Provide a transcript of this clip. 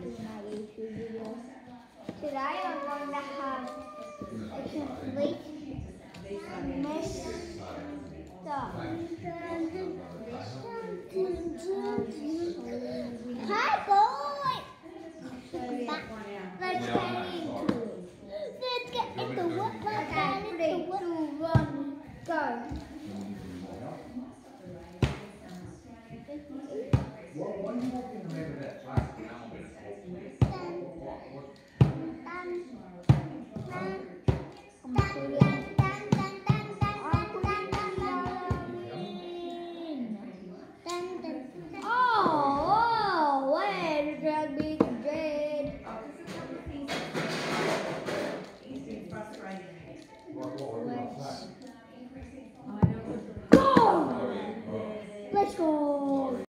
to my YouTube videos. Today I'm going to have a complete messed up.